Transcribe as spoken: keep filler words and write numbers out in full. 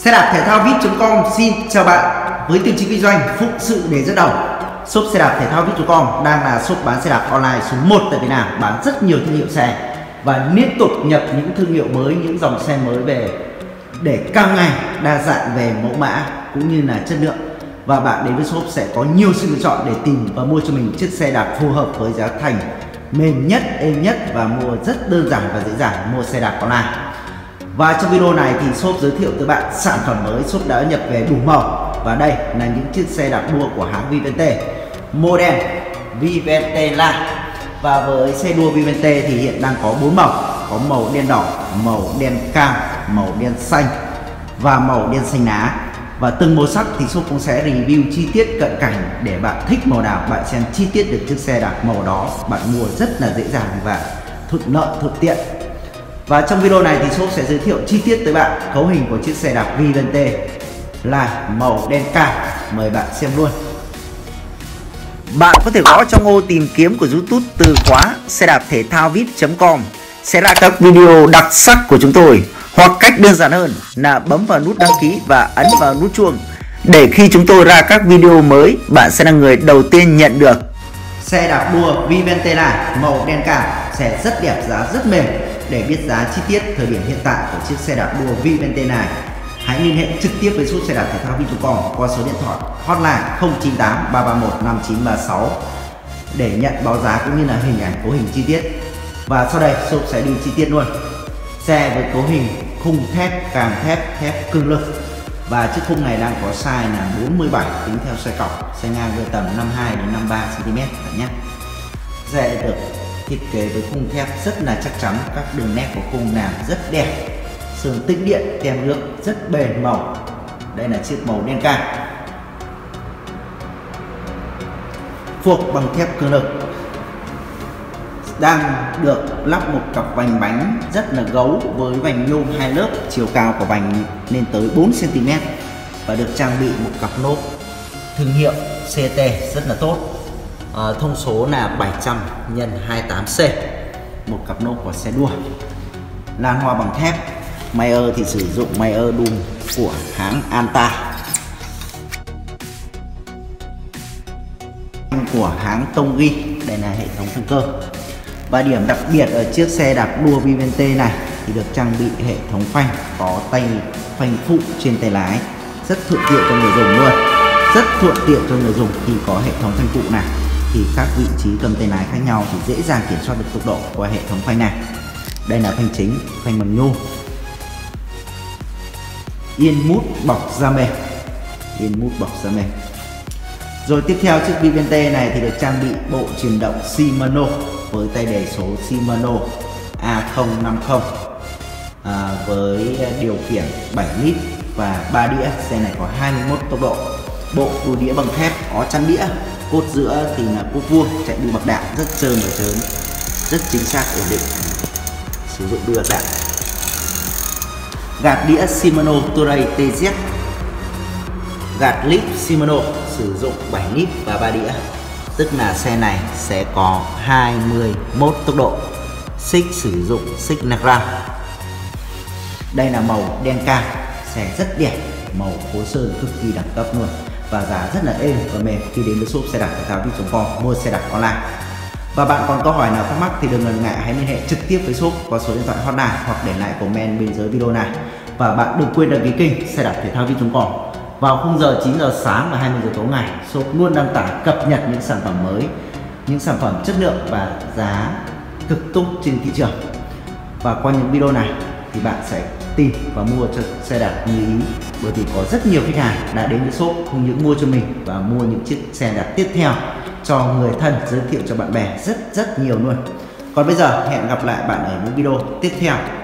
Xe đạp thể thao vip chấm com xin chào bạn. Với tiêu chí kinh doanh phụng sự để dẫn đầu, shop xe đạp thể thao vip chấm com đang là shop bán xe đạp online số một tại Việt Nam, bán rất nhiều thương hiệu xe và liên tục nhập những thương hiệu mới, những dòng xe mới về để càng ngày đa dạng về mẫu mã cũng như là chất lượng. Và bạn đến với shop sẽ có nhiều sự lựa chọn để tìm và mua cho mình chiếc xe đạp phù hợp với giá thành mềm nhất, êm nhất và mua rất đơn giản và dễ dàng mua xe đạp online. Và trong video này thì shop giới thiệu tới bạn sản phẩm mới shop đã nhập về đủ màu, và đây là những chiếc xe đạp đua của hãng Vivente, model Vivente Line. Và với xe đua Vivente thì hiện đang có bốn màu, có màu đen đỏ, màu đen cam, màu đen xanh và màu đen xanh lá. Và từng màu sắc thì shop cũng sẽ review chi tiết cận cảnh để bạn thích màu nào bạn xem chi tiết được chiếc xe đạp màu đó, bạn mua rất là dễ dàng và thuận lợi thuận tiện. Và trong video này thì shop sẽ giới thiệu chi tiết tới bạn cấu hình của chiếc xe đạp Vivente là màu đen cam. Mời bạn xem luôn. Bạn có thể gõ trong ô tìm kiếm của YouTube từ khóa xe đạp thể thao vip chấm com sẽ ra các video đặc sắc của chúng tôi, hoặc cách đơn giản hơn là bấm vào nút đăng ký và ấn vào nút chuông để khi chúng tôi ra các video mới, bạn sẽ là người đầu tiên nhận được. Xe đạp đua Vivente là màu đen cam, xe rất đẹp, giá rất mềm. Để biết giá chi tiết thời điểm hiện tại của chiếc xe đạp đua Vivente này, hãy liên hệ trực tiếp với shop xe đạp thể thao vip chấm com qua số điện thoại hotline không chín tám ba ba một năm chín ba sáu để nhận báo giá cũng như là hình ảnh cấu hình chi tiết. Và sau đây shop sẽ đi chi tiết luôn. Xe với cấu hình khung thép, càng thép, thép cương lực, và chiếc khung này đang có size là bốn mươi bảy tính theo xe cọc, xe ngang với tầm năm mươi hai đến năm mươi ba xăng ti mét bạn nhé. Xe được thiết kế với khung thép rất là chắc chắn, các đường nét của khung làm rất đẹp, sườn tích điện tem nước rất bền màu. Đây là chiếc màu đen cam, phuộc bằng thép cương lực, đang được lắp một cặp vành bánh rất là gấu với vành nhôm hai lớp, chiều cao của vành lên tới bốn xăng ti mét và được trang bị một cặp lốp thương hiệu xê tê rất là tốt. À, thông số là bảy trăm nhân hai mươi tám C, một cặp lốp của xe đua. Lan hoa bằng thép, Mayer thì sử dụng Mayer Doom của hãng Anta, của hãng Tonggi. Đây là hệ thống phanh cơ. Và điểm đặc biệt ở chiếc xe đạp đua Vivente này thì được trang bị hệ thống phanh có tay phanh phụ trên tay lái, rất thuận tiện cho người dùng luôn. Rất thuận tiện cho người dùng khi có hệ thống phanh phụ này, thì các vị trí cầm tay lái khác nhau thì dễ dàng kiểm soát được tốc độ qua hệ thống phanh này. Đây là phanh chính, phanh bằng nhôm, yên mút bọc da mềm, yên mút bọc da mềm. Rồi tiếp theo chiếc Vivente này thì được trang bị bộ truyền động Shimano với tay đề số Shimano A không năm không, à, với điều khiển bảy lít và ba đĩa. Xe này có hai mươi mốt tốc độ. Bộ đuôi đĩa bằng thép, có chắn đĩa, cốt giữa thì là cốt vuông, chạy đuôi bạc đạn rất trơn và trớn, rất chính xác, ổn định, sử dụng đuôi bạc đạn. Gạt đĩa Shimano Touray tê zét, gạt lip Shimano sử dụng bảy lít và ba đĩa, tức là xe này sẽ có hai mươi mốt tốc độ. Xích sử dụng xích Nagram. Đây là màu đen cam, xe rất đẹp, màu phối sơn cực kỳ đẳng cấp luôn, và giá rất là êm và mềm khi đến với shop xe đạp thể thao vip chấm com mua xe đạp online. Và bạn còn câu hỏi nào thắc mắc thì đừng ngần ngại, hãy liên hệ trực tiếp với shop qua số điện thoại hotline hoặc để lại comment bên dưới video này. Và bạn đừng quên đăng ký kênh xe đạp thể thao vip chấm com. Vào khung giờ chín giờ sáng và hai mươi giờ tối ngày, shop luôn đăng tải cập nhật những sản phẩm mới, những sản phẩm chất lượng và giá cực tốt trên thị trường. Và qua những video này thì bạn sẽ tìm và mua cho xe đạp như ý, bởi vì có rất nhiều khách hàng đã đến với shop không những mua cho mình và mua những chiếc xe đạp tiếp theo cho người thân, giới thiệu cho bạn bè rất rất nhiều luôn. Còn bây giờ hẹn gặp lại bạn ở những video tiếp theo.